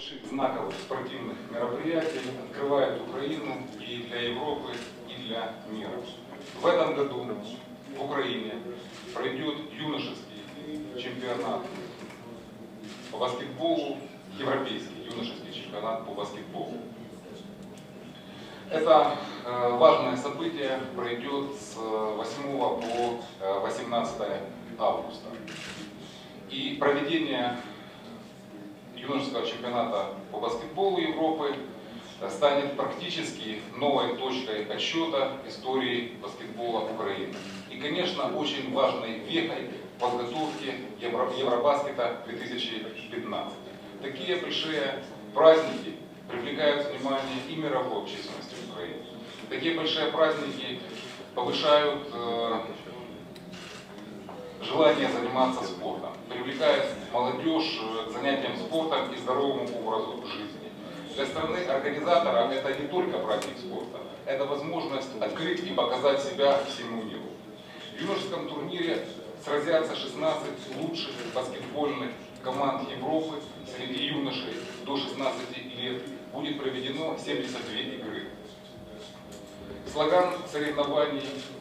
больших знаковых спортивных мероприятий открывает Украину и для Европы, и для мира. В этом году в Украине пройдет юношеский чемпионат по баскетболу, европейский юношеский чемпионат по баскетболу. Это важное событие пройдет с 8 по 18 августа. И проведение юношеского чемпионата по баскетболу Европы станет практически новой точкой отсчета истории баскетбола Украины. И, конечно, очень важной вехой подготовки Евробаскета 2015. Такие большие праздники привлекают внимание и мировой общественности Украины. Такие большие праздники повышают желание заниматься спортом, привлекают молодежь к занятиям спортом и здоровому образу жизни. Для страны-организатора это не только праздник спорта, это возможность открыть и показать себя всему миру. В юношеском турнире сразятся 16 лучших баскетбольных команд Европы среди юношей до 16 лет. Будет проведено 72 игры. Слоган соревнований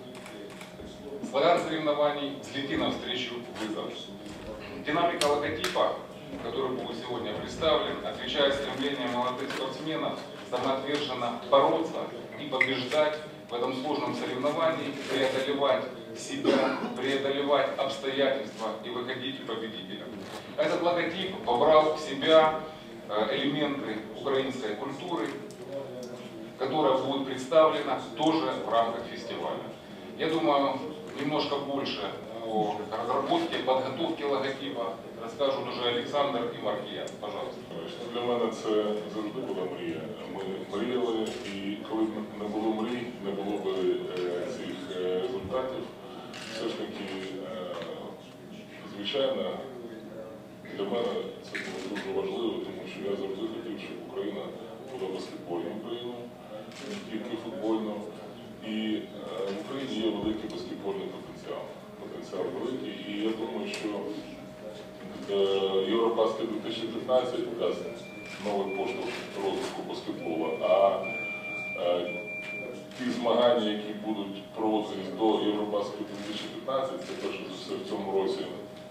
«Взлети навстречу вызову». Динамика логотипа, который будет сегодня представлен, отвечает стремлению молодых спортсменов самоотверженно бороться и побеждать в этом сложном соревновании, преодолевать себя, преодолевать обстоятельства и выходить победителем. Этот логотип вобрал в себя элементы украинской культуры, которая будет представлена тоже в рамках фестиваля. Я думаю, немножко больше о разработке, подготовке логотипа розкажуть уже Олександр і Маркіян. Пожалуйста. Для мене це завжди була мрія. Ми мріяли, і коли б не було мрій, не було б цих результатів. Все ж таки, звичайно, для мене це було дуже важливо, тому що я завжди хотів, щоб Україна була баскетбольною країною, не тільки футбольною. І в Україні є великий баскетбольний потенціал. Потенціал великий. І я думаю, що Євробаскет 2015 дасть новий поштовх розвитку баскетболу, а ті змагання, які будуть проводитись до Євробаскету 2015, це перш за все в цьому році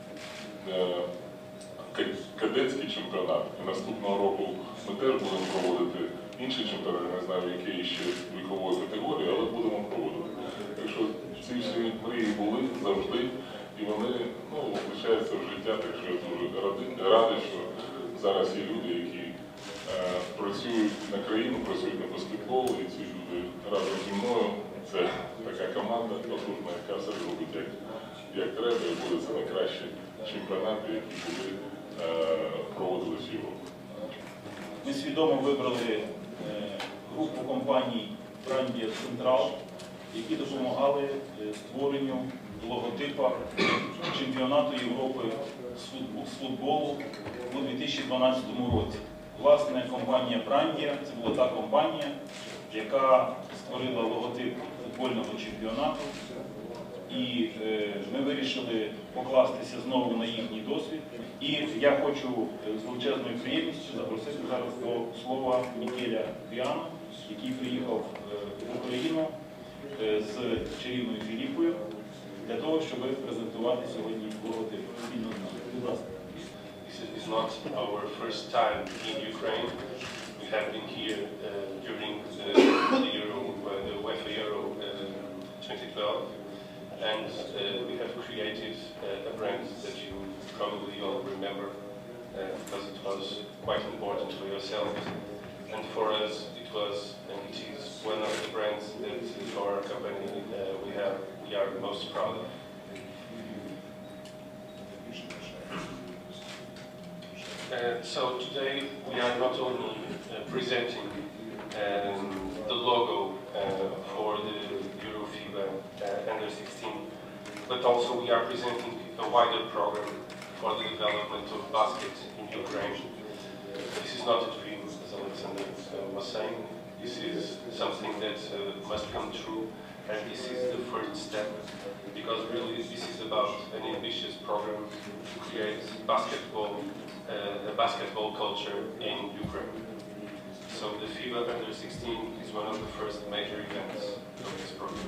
кадетський чемпіонат. І наступного року ми теж будемо проводити інший чемпіонат, не знаю, в якій ще вікової категорії, але будемо проводити. Так що ці всі мрії були завжди, і вони втілюються в життя, так що я дуже радий, що зараз є люди, які працюють на країну, працюють на баскетбол, і ці люди разом зі мною. Це така команда потужна, яка все робить як треба, і буде це найкращі чемпіонати, які були проводились в Європі. Ми свідомо вибрали групу компаній Brandya Central, які допомагали створенню логотипа чемпіонату Європи з футболу у 2012 році. Власне, компанія Brandya – це була та компанія, яка створила логотип футбольного чемпіонату. І ми вирішили покластися знову на їхній досвід. І я хочу з величезною приємністю запросити зараз до слова Мікеля Піано, який приїхав в Україну з чарівною Філіппою для того, щоб презентувати сьогодні логотип спільно з нами. Будь ласка. This is not our first time in Ukraine. We have been here during the UEFA Euro 2012. And we have created a brand that you probably all remember because it was quite important for yourselves. And for us, it was and it is one of the brands that for our company we are most proud of. So today we are not only presenting the logo for the EuroFIBA Under 16, but also we are presenting a wider program for the development of basket in Ukraine. This is not a dream, as Alexander was saying. This is something that must come true, And this is the first step, because really this is about an ambitious program to create a basketball culture in Ukraine. So the FIBA Under 16 is one of the first major events of this program.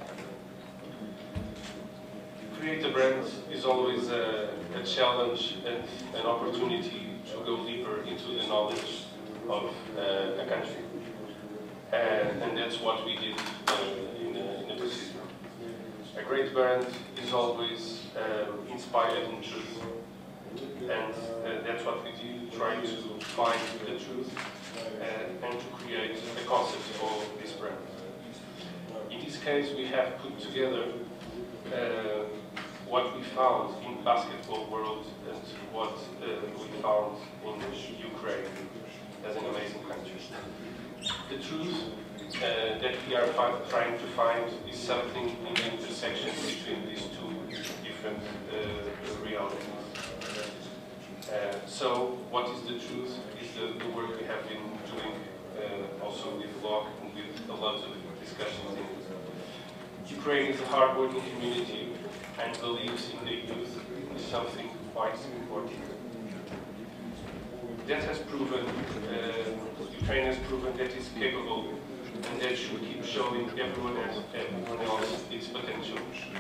Create a brand is always a challenge and an opportunity to go deeper into the knowledge of a country. And that's what we did in the procedure. A great brand is always inspired in truth. And that's what we did, trying to find the truth and to create a concept for this brand. In this case, we have put together what we found in basketball world and what we found in Ukraine as an amazing country. The truth that we are trying to find is something in the intersection between these two different realities. So what is the truth is the work we have been doing also with LOC and with a lot of discussions in it. Ukraine is a hard-working community and believes in the youth is something quite important. That has proven, Ukraine has proven that it's capable and that should keep showing everyone else its potential.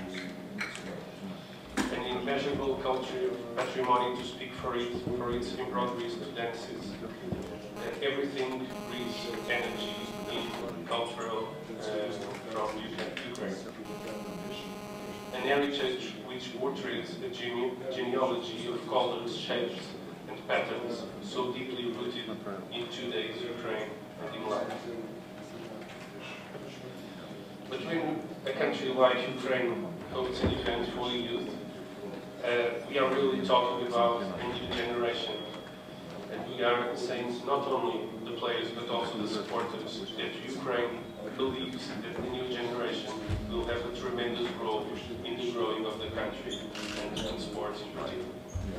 An immeasurable culture, patrimony to speak for its embroideries to dances. Everything breathes energy in cultural from Ukraine. An heritage which portrays a genealogy of colors, shapes, and patterns so deeply rooted in today's Ukraine and in life. But when a country like Ukraine hosts an event for the youth, we are really talking about a new generation. And we are saying not only the players but also the supporters that Ukraine believes that the new generation will have a tremendous role in the growing of the country and in sports in particular.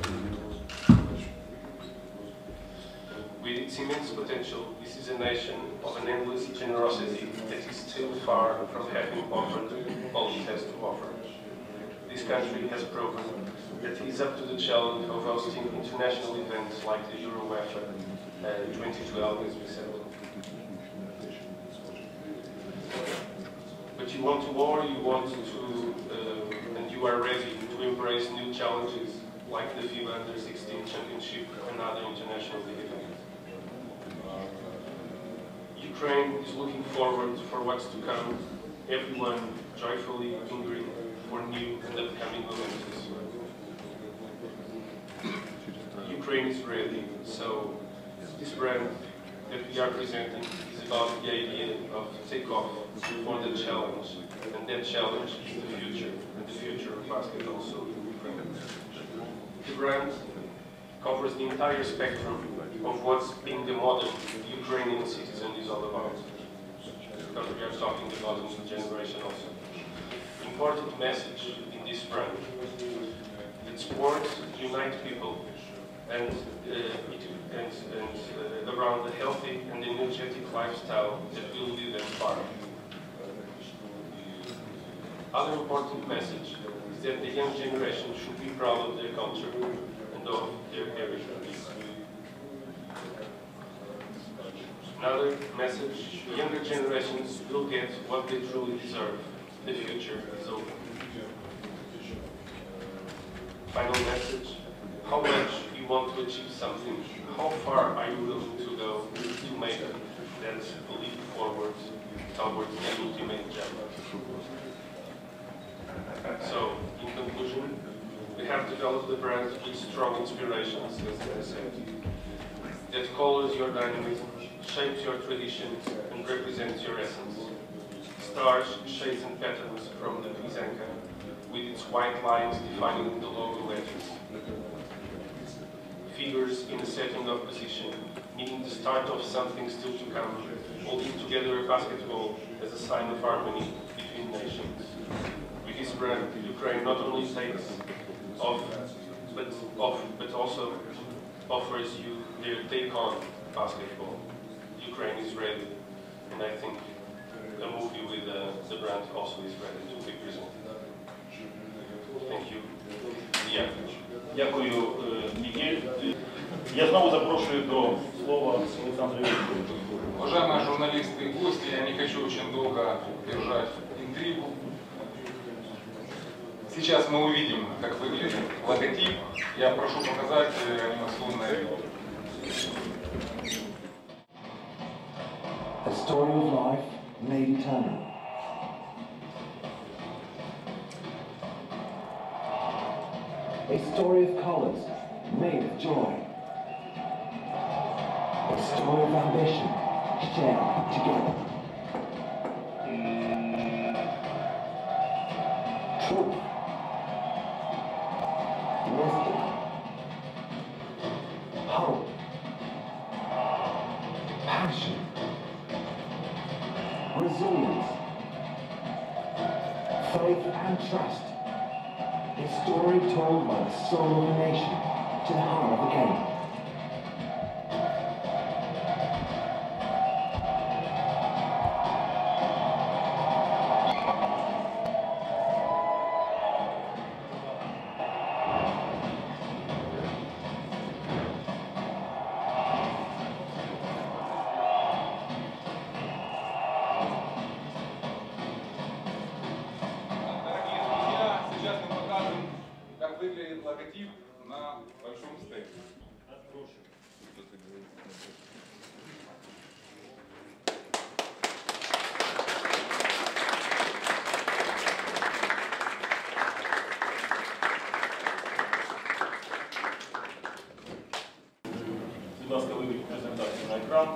With its immense potential, this is a nation of an endless generosity that is still far from having offered all it has to offer. This country has proven that it is up to the challenge of hosting international events like the UEFA 2012, as we said. But you want more, you want to, and you are ready to embrace new challenges like the FIBA Under 16 Championship and other international events. Ukraine is looking forward for what's to come, everyone joyfully hungry for new and upcoming momentous. Ukraine is ready, so this brand that we are presenting is about the idea of takeoff for the challenge, and that challenge is the future, and the future of basket also in Ukraine. The brand covers the entire spectrum of what's being the modern Ukrainian citizen is all about, because we are talking about a new generation also. Important message in this brand: that sports unite people and around a healthy and energetic lifestyle that will lead them far. Other important message is that the young generation should be proud of their culture and of their heritage. Another message: younger generations will get what they truly deserve. The future is open. Final message: how much you want to achieve something, how far are you willing to go to make that leap forward towards the ultimate jump? So, in conclusion, we have developed the brand with strong inspirations, as I said, that colors your dynamism, shapes your traditions, and represents your essence. Stars, shades, and patterns from the Pizanka, with its white lines defining the logo letters. Figures in a setting of position, meaning the start of something still to come, holding together a basketball as a sign of harmony between nations. With this brand, Ukraine not only takes off, but also offers you their take on basketball. Ukraine is ready, and I think a movie with the brand also is ready to be presented. Thank you. Yeah. Дякую, Мігель. Я знову запрошую до слова Олександра Вікторовича. Уважаемые журналисты и гости, я не хочу очень долго держать интригу. Сейчас мы увидим, как выглядит логотип. Я прошу показать анимационное видео. A story of life made eternal. A story of colors made of joy. A story of ambition shared together. Truth. Wisdom. Hope. Passion. Resilience. Faith and trust. A story told by the soul of a nation to the heart of a game. Дорогие друзья, сейчас мы покажем, как выглядит логотип на большом стенде. Будь ласка, виведіть презентацію на екран.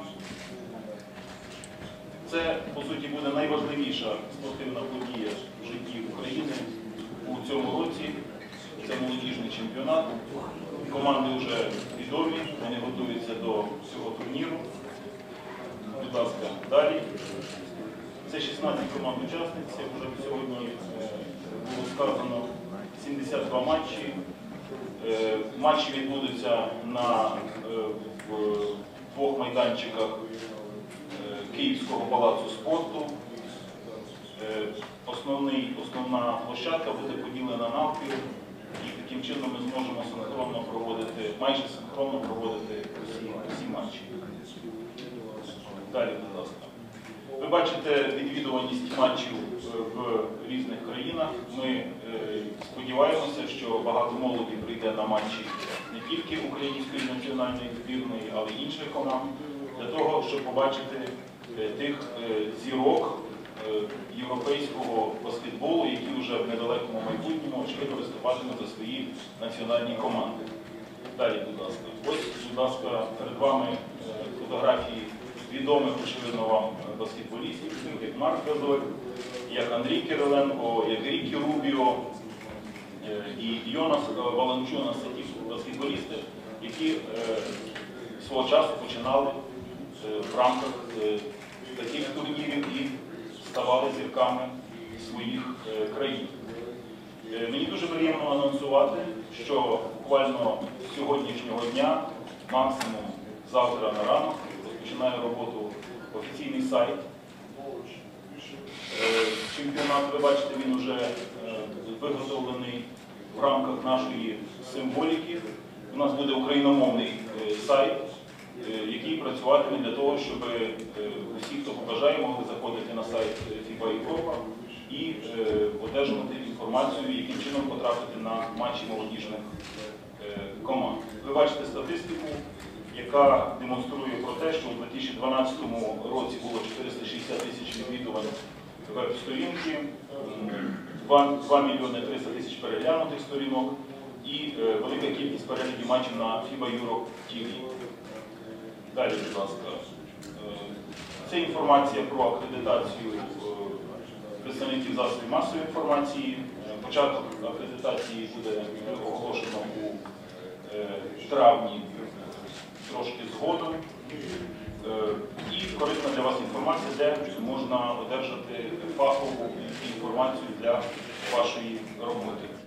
Це, по суті, буде найважливіша спортивна подія в житті України у цьому році. Це молодіжний чемпіонат. Команди вже відомі, вони готуються до цього турніру. Будь ласка, далі. Це 16 команд-учасниць, як вже сьогодні було сказано, 72 матчі. Матчі відбудуться в двох майданчиках Київського палацу спорту. Основна площадка буде поділена навпіл, і таким чином ми зможемо синхронно проводити, майже синхронно проводити усі матчі. Далі, будь ласка. Ви бачите відвідуваність матчів в різних країнах. Ми сподіваємося, що багато молоді прийде на матчі не тільки української національної збірної, але й інших команд, для того, щоб побачити тих зірок європейського баскетболу, які вже в недалекому майбутньому очевидно виступатимуть за свої національні команди. Далі, будь ласка. Ось, будь ласка, перед вами фотографії відомих, очевидно, вам баскетболістів, як Марк Газоль, як Андрій Кириленко, як Рікі Рубіо і Йонас Валанчунас, ті баскетболісти, які свого часу починали в рамках таких турнірів і ставали зірками своїх країн. Мені дуже приємно анонсувати, що буквально з сьогоднішнього дня, максимум завтра на ранок, розпочинає роботу офіційний сайт. Чемпіонат, ви бачите, він вже виготовлений в рамках нашої символіки. У нас буде україномовний сайт, який працюватиме для того, щоб усі, хто побажає, могли заходити на сайт FIBA Європа і одержувати інформацію, яким чином потрапити на матчі молодіжних команд. Ви бачите статистику, яка демонструє про те, що у 2012 році було 460 тисяч відвідувань веб-сторінки, 2 мільйони 300 тисяч переглянутих сторінок і велика кількість переглядів матчів на FIBA Europe TV. Далі, будь ласка. Це інформація про акредитацію представників засобів масової інформації. Початок акредитації буде оголошено у травні, трошки згодом. І корисна для вас інформація, де можна одержати фахову інформацію для вашої роботи.